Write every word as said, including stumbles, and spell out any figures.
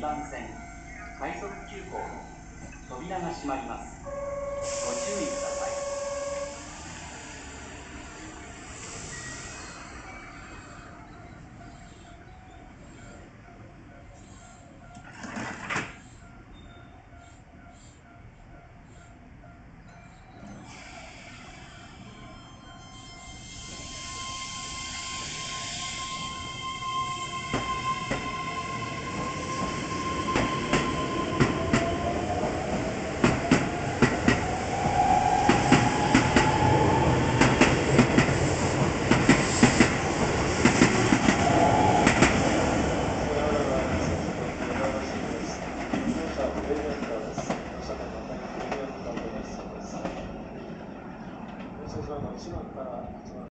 ばん線快速急行の扉が閉まります。ご注意ください。 一番から